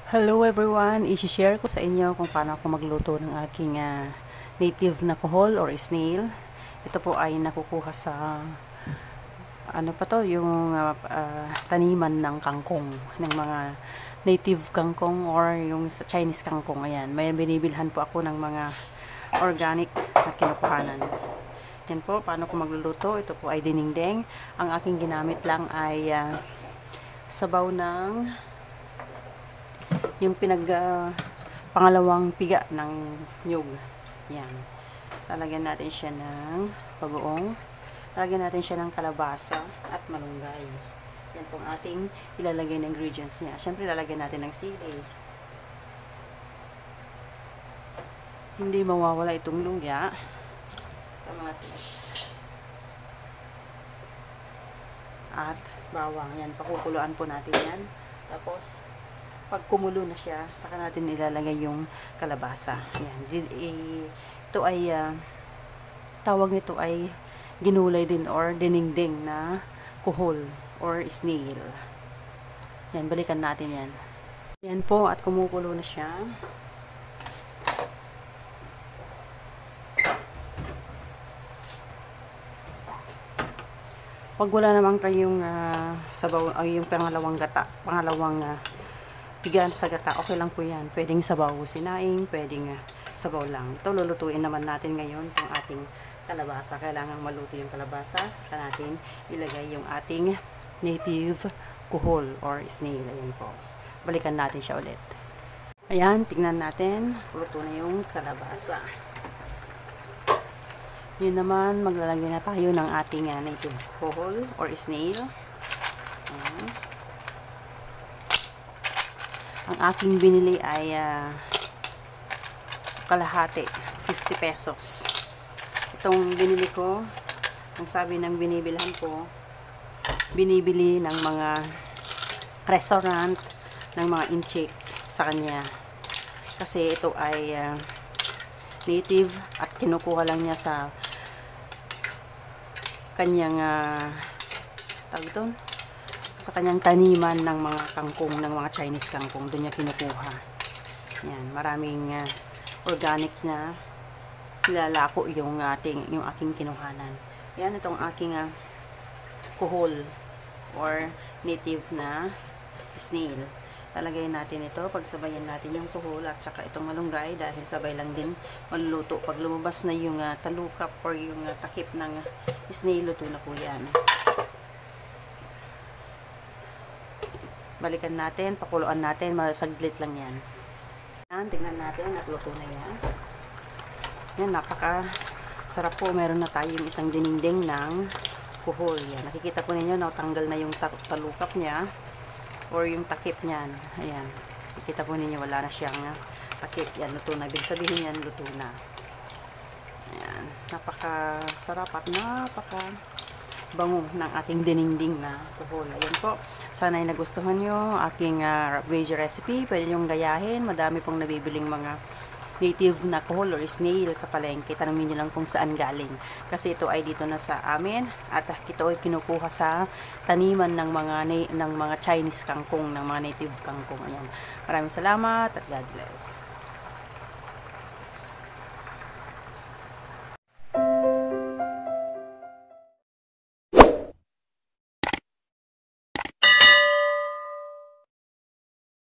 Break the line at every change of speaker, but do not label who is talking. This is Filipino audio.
Hello everyone! I-share ko sa inyo kung paano ako magluto ng aking native na kohol or snail. Ito po ay nakukuha sa ano pa to, yung taniman ng kangkong, ng mga native kangkong or yung sa Chinese kangkong. Ayan, may binibilhan po ako ng mga organic na kinukuhanan. Yan po, paano ko magluluto. Ito po ay dinengdeng. Ang aking ginamit lang ay sabaw ng yung pangalawang piga ng nyug. Yan. Lalagyan natin siya ng bagoong. Lalagyan natin siya ng kalabasa at malunggay. Yan pong ating ilalagay na ingredients niya. Siyempre, lalagyan natin ng sili. Hindi mawawala itong luya. Kamatis. At bawang. Yan, pakukuluan po natin yan. Tapos, pag kumulo na siya, saka natin ilalagay yung kalabasa. Yan. Ito ay, tawag nito ay ginulay din or dinengdeng na kuhol or snail. Yan, balikan natin yan. Yan po, at kumukulo na siya. Pag wala naman kayong sabaw, ay yung pangalawang pigaan sa gata, okay lang po yan. Pwedeng sabaw sinaing, pwedeng sabaw lang. Ito, lulutuin naman natin ngayon yung ating kalabasa. Kailangan maluto yung kalabasa. Saka natin ilagay yung ating native kuhol or snail. Ayan po. Balikan natin siya ulit. Ayan, tingnan natin. Luto na yung kalabasa. Yun naman, maglalagay na tayo ng ating native kuhol or snail. Ayan. Ang aking binili ay kalahati, 50 pesos. Itong binili ko, ang sabi ng binibilhan ko, binibili ng mga restaurant, ng mga incheck sa kanya. Kasi ito ay native at kinukuha lang niya sa kanyang tawag ito, sa kanyang taniman ng mga kangkong, ng mga Chinese kangkong. Doon niya kinukuha. Yan, maraming organic na nilalako yung aking kinuhanan. Yan, itong aking kuhol or native na snail. Talagay natin ito, pagsabayan natin yung kuhol at saka itong malunggay dahil sabay lang din maluluto. Pag lumabas na yung talukap or yung takip ng snail, luto na po yan. Balikan natin, pakuluan natin, masaglit lang yan. Yan, tingnan natin, natluto na yan. Yan, napaka sarap po. Meron na tayong isang dinengdeng ng kuhol. Yan, nakikita po ninyo, natanggal na yung talukap niya or yung takip niyan. Ayan, nakikita po ninyo, wala na siyang takip. Yan, luto na. Ibig sabihin yan, luto na. Ayan, napaka sarap at napaka bango ng ating dinengdeng na kuhol. Ayan po. Sana ay nagustuhan nyo aking veggie recipe. Pwede nyong gayahin. Madami pong nabibiling mga native na kuhol or snail sa palengke. Tanongin nyo lang kung saan galing. Kasi ito ay dito na sa amin. At ito ay kinukuha sa taniman ng mga Chinese kangkong, ng mga native kangkong. Ayan. Maraming salamat at God bless.